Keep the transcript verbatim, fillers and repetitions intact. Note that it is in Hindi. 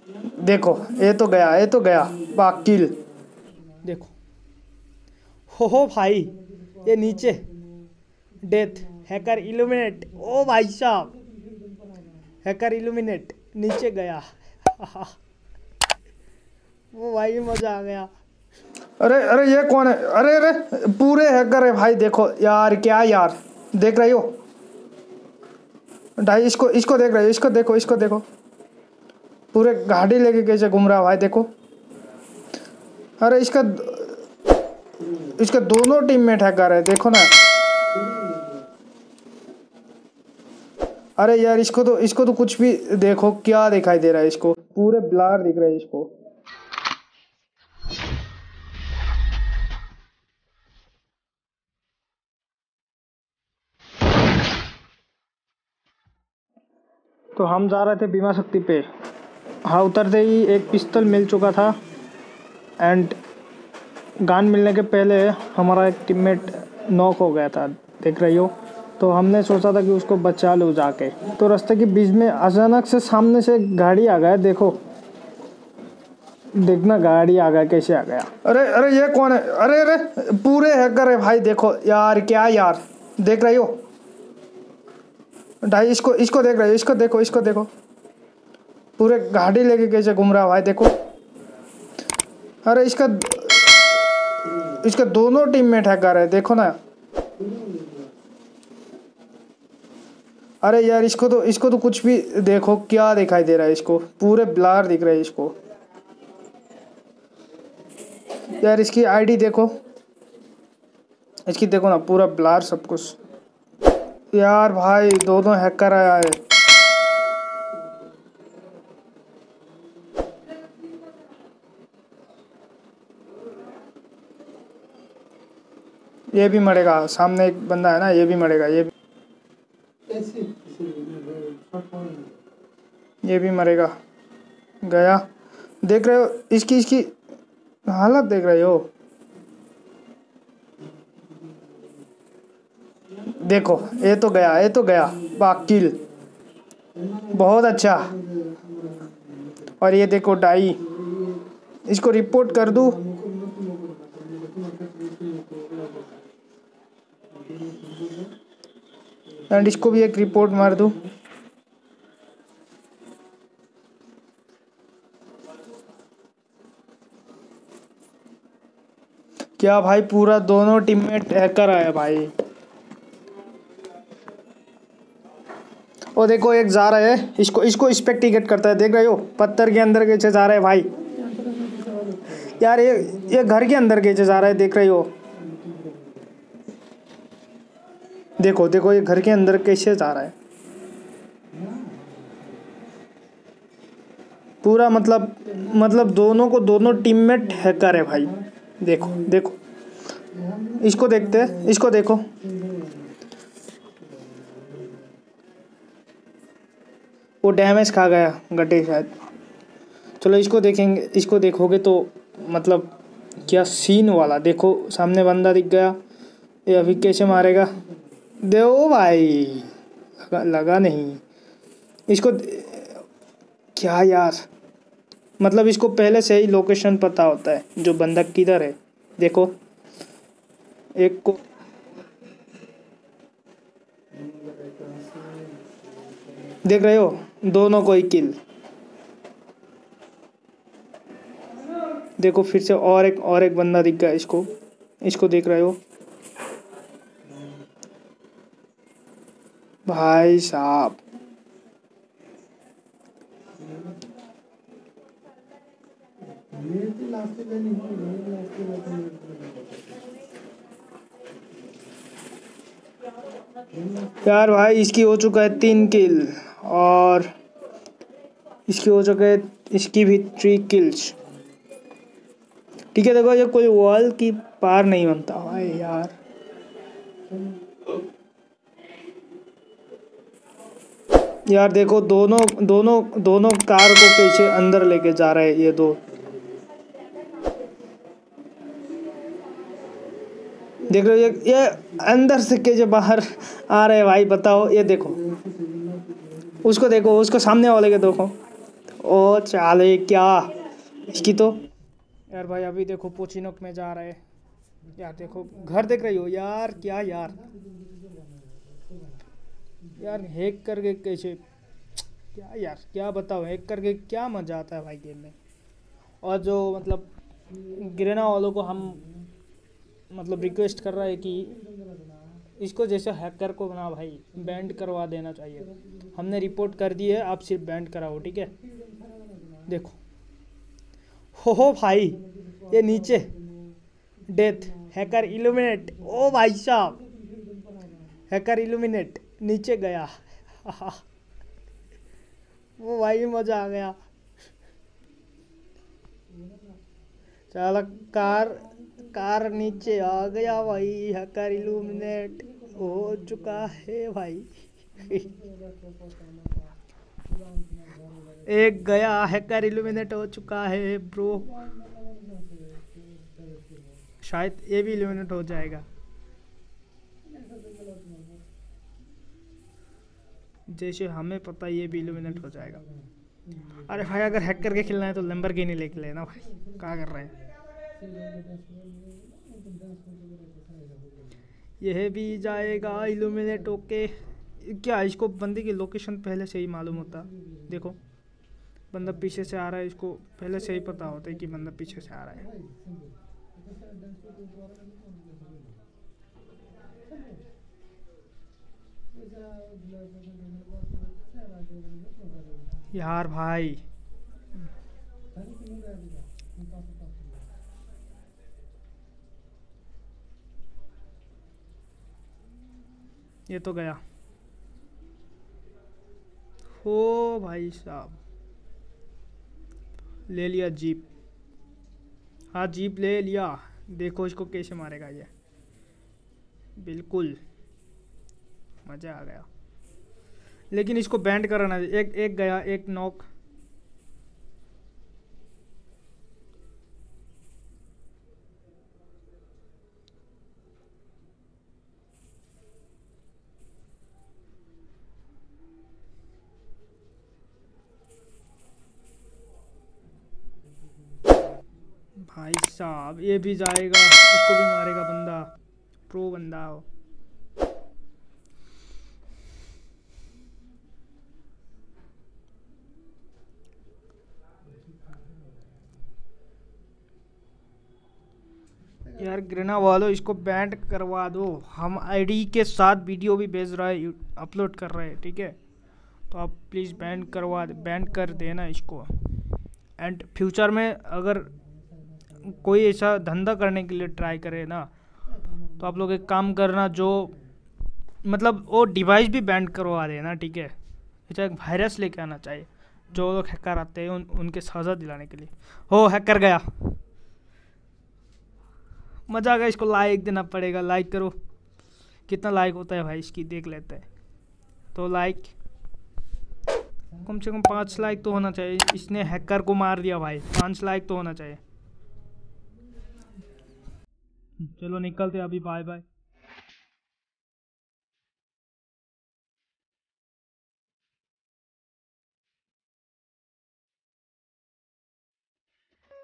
देखो ये तो गया, ये तो गया बाकिल। देखो हो हो भाई, ये नीचे डेथ हैकर इल्यूमिनेट। ओ भाई साहब, हैकर इल्यूमिनेट नीचे गया। वो भाई मजा आ गया। अरे अरे ये कौन है? अरे अरे पूरे हैकर है भाई। देखो यार, क्या यार, देख रही हो भाई? इसको इसको देख रहे हो? इसको देखो, इसको देखो, पूरे गाड़ी लेके कैसे घूम रहा भाई। देखो, अरे इसका इसका दोनों टीममेट हैकर है, देखो ना। अरे यार, इसको तो इसको तो कुछ भी देखो, क्या दिखाई दे रहा है इसको, पूरे ब्लर दिख रहा है इसको। तो हम जा रहे थे बीमा शक्ति पे। हाँ, उतरते ही एक पिस्तौल मिल चुका था एंड गन मिलने के पहले हमारा एक टीममेट नॉक हो गया था, देख रही हो। तो हमने सोचा था कि उसको बचा लो जाके। तो रास्ते के बीच में अचानक से सामने से एक गाड़ी आ गया। देखो, देखना गाड़ी आ गया, कैसे आ गया। अरे अरे ये कौन है? अरे अरे पूरे हैकर है भाई। देखो यार, क्या यार, देख रही हो भाई? इसको इसको देख रहे हो? इसको देखो, इसको देखो, पूरे गाड़ी लेके कैसे घूम रहा भाई। देखो, अरे इसका इसका दोनों टीममेट हैकर है, देखो ना। अरे यार, इसको तो इसको तो कुछ भी देखो, क्या दिखाई दे रहा है इसको, पूरे ब्लर दिख रहा है इसको। यार इसकी आईडी देखो, इसकी देखो ना, पूरा ब्लर सब कुछ। यार भाई, दोनों हैकर आया है। ये भी मरेगा, सामने एक बंदा है ना, ये भी मरेगा। ये भी ये भी मरेगा, गया। देख रहे हो इसकी इसकी हालत, देख रहे हो? देखो ये तो गया, ये तो गया बाकिल, बहुत अच्छा। और ये देखो डाई, इसको रिपोर्ट कर दूं? एंड इसको भी एक रिपोर्ट मार दूं? क्या भाई, पूरा दोनों टीममेट हैकर आया भाई। ओ देखो, एक जा रहा है, इसको इसको स्पेक्टिकेट करता है, देख रहे हो? पत्थर के अंदर कैसे जा रहा है भाई। यार ये ये घर के अंदर कैसे जा रहा है, देख रहे हो? देखो देखो, ये घर के अंदर कैसे जा रहा है, पूरा मतलब मतलब दोनों को दोनों टीममेट हैकर है भाई। देखो देखो, इसको देखते हैं, इसको देखो। वो डैमेज खा गया गड्ढे शायद। चलो इसको देखेंगे, इसको देखोगे तो मतलब क्या सीन वाला। देखो सामने बंदा दिख गया, ये अभी कैसे मारेगा? दो भाई, लगा, लगा नहीं इसको। क्या यार, मतलब इसको पहले से ही लोकेशन पता होता है, जो बंदा किधर है। देखो, एक को देख रहे हो, दोनों को ही किल। देखो फिर से और एक और एक बंदा दिख गया इसको, इसको देख रहे हो भाई साहब। यार भाई, इसकी हो चुका है तीन किल और इसकी हो चुका है, इसकी भी थ्री किल्स। ठीक है, देखो ये कोई वॉल की पार नहीं बनता भाई यार। यार देखो, दोनों दोनों दोनों कार को पीछे अंदर लेके जा रहे हैं ये दो। देख रहे हो, ये, ये अंदर से कैसे बाहर आ रहे हैं भाई, बताओ। ये देखो, उसको देखो, उसको सामने वाले के देखो, ओ चाले क्या इसकी तो यार भाई अभी देखो पोचिनोक में जा रहे हैं यार। देखो घर देख रही हो यार, क्या यार यार हैक करके कैसे, क्या यार क्या बताओ, हैक करके क्या मज़ा आता है भाई गेम में। और जो मतलब गिरेना वालों को हम मतलब रिक्वेस्ट कर रहा है कि इसको जैसे हैकर को ना भाई बैंड करवा देना चाहिए। हमने रिपोर्ट कर दी है, आप सिर्फ बैंड कराओ, ठीक है। देखो हो हो भाई ये नीचे डेथ हैकर इल्यूमिनेट, ओ भाई साहब हैकर इल्यूमिनेट नीचे गया। वो भाई मजा आ गया। चालक कार कार नीचे आ गया भाई, हैकर इल्यूमिनेट हो चुका है भाई। एक गया हैकर इल्यूमिनेट हो चुका है ब्रो। शायद ये भी इल्यूमिनेट हो जाएगा, जैसे हमें पता ये भी इल्यूमिनेट हो जाएगा। अरे भाई अगर हैक करके खेलना है तो लैम्बोर्गिनी लेके लेना भाई, क्या कर रहे हैं। यह भी जाएगा इल्यूमिनेट होके। क्या इसको बंदे की लोकेशन पहले से ही मालूम होता। देखो बंदा पीछे से आ रहा है, इसको पहले से ही पता होता है कि बंदा पीछे से आ रहा है। यार भाई ये तो गया हो भाई साहब, ले लिया जीप। हाँ जीप ले लिया। देखो इसको कैसे मारेगा ये, बिल्कुल मज़ा आ गया। लेकिन इसको बैंड कराना, एक एक गया, एक नॉक। भाई साहब ये भी जाएगा, इसको भी मारेगा बंदा, प्रो बंदा हो। यार ग्रेना वालों इसको बैंड करवा दो। हम आईडी के साथ वीडियो भी भेज रहा है, अपलोड कर रहे हैं, ठीक है। तो आप प्लीज़ बैंड करवा बैंड कर देना इसको। एंड फ्यूचर में अगर कोई ऐसा धंधा करने के लिए ट्राई करे ना, तो आप लोग एक काम करना, जो मतलब वो डिवाइस भी बैंड करवा देना, ठीक है। ऐसा एक वायरस लेके आना चाहिए, जो लोग हैकर आते हैं उन, उनके सजा दिलाने के लिए। हो हैकर गया, मज़ा आ गया। इसको लाइक देना पड़ेगा, लाइक करो। कितना लाइक होता है भाई इसकी देख लेते हैं। तो लाइक कम से कम पाँच लाइक तो होना चाहिए। इसने हैकर को मार दिया भाई, पाँच लाइक तो होना चाहिए। चलो निकलते अभी, बाय बाय।